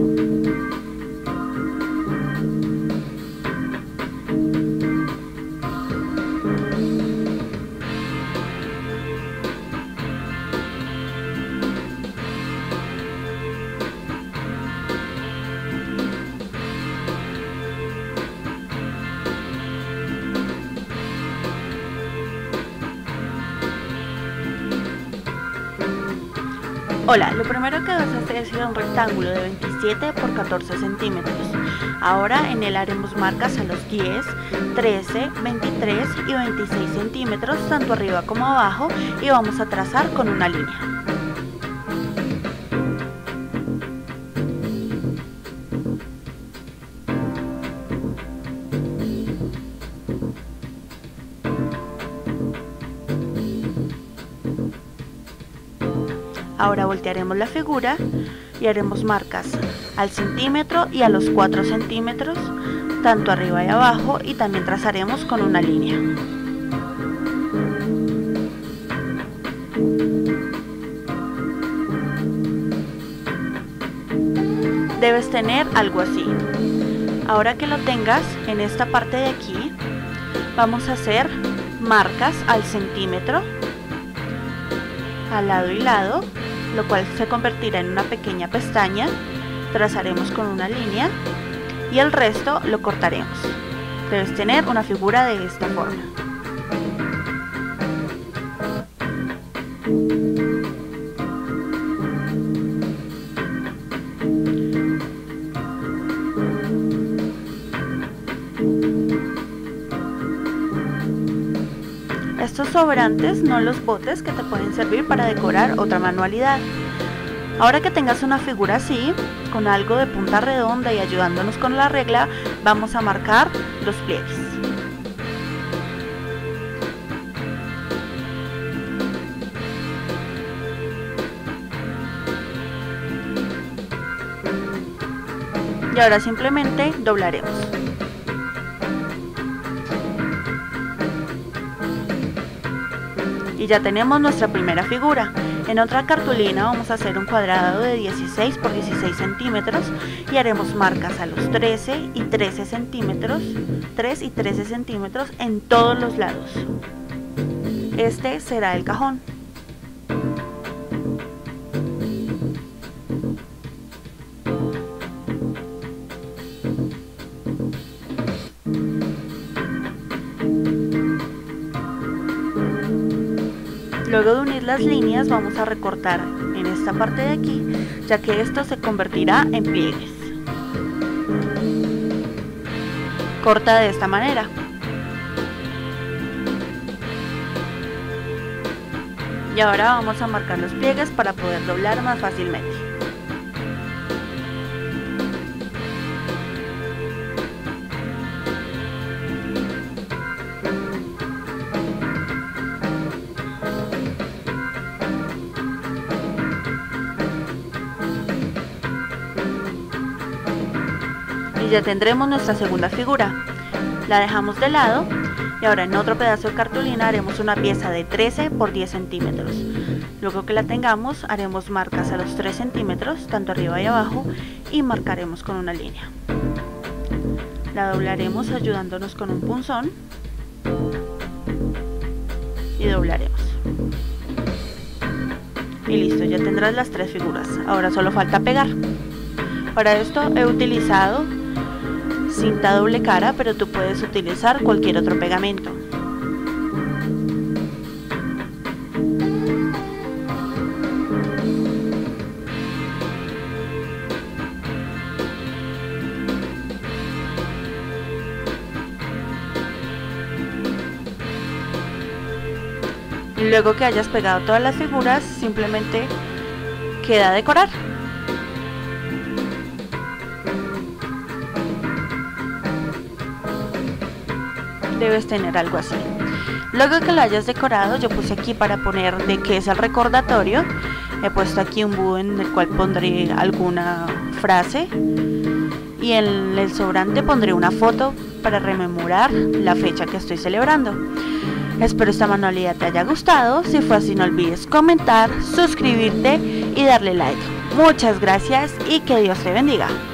Hola, lo primero que vas a hacer es ir a un rectángulo de 27 por 14 centímetros. Ahora en él haremos marcas a los 10, 13, 23 y 26 centímetros, tanto arriba como abajo, y vamos a trazar con una línea. Ahora voltearemos la figura y haremos marcas al centímetro y a los 4 centímetros, tanto arriba y abajo, y también trazaremos con una línea. Debes tener algo así. Ahora que lo tengas, en esta parte de aquí vamos a hacer marcas al centímetro, al lado y lado, lo cual se convertirá en una pequeña pestaña. Trazaremos con una línea y el resto lo cortaremos. Debes tener una figura de esta forma. Estos sobrantes no los botes, que te pueden servir para decorar otra manualidad. Ahora que tengas una figura así, con algo de punta redonda y ayudándonos con la regla, vamos a marcar los pliegues. Y ahora simplemente doblaremos. Y ya tenemos nuestra primera figura. En otra cartulina vamos a hacer un cuadrado de 16 por 16 centímetros y haremos marcas a los 13 y 13 centímetros, 3 y 13 centímetros en todos los lados. Este será el cajón. Luego de unir las líneas vamos a recortar en esta parte de aquí, ya que esto se convertirá en pliegues. Corta de esta manera. Y ahora vamos a marcar los pliegues para poder doblar más fácilmente. Y ya tendremos nuestra segunda figura. La dejamos de lado y ahora en otro pedazo de cartulina haremos una pieza de 13 por 10 centímetros. Luego que la tengamos, haremos marcas a los 3 centímetros, tanto arriba y abajo, y marcaremos con una línea. La doblaremos ayudándonos con un punzón y doblaremos. Y listo, ya tendrás las 3 figuras. Ahora solo falta pegar. Para esto he utilizado cinta doble cara, pero tú puedes utilizar cualquier otro pegamento. Y luego que hayas pegado todas las figuras, simplemente queda decorar. Debes tener algo así. Luego que lo hayas decorado, yo puse aquí para poner de qué es el recordatorio. He puesto aquí un búho en el cual pondré alguna frase y en el sobrante pondré una foto para rememorar la fecha que estoy celebrando. Espero esta manualidad te haya gustado. Si fue así, no olvides comentar, suscribirte y darle like. Muchas gracias y que Dios te bendiga.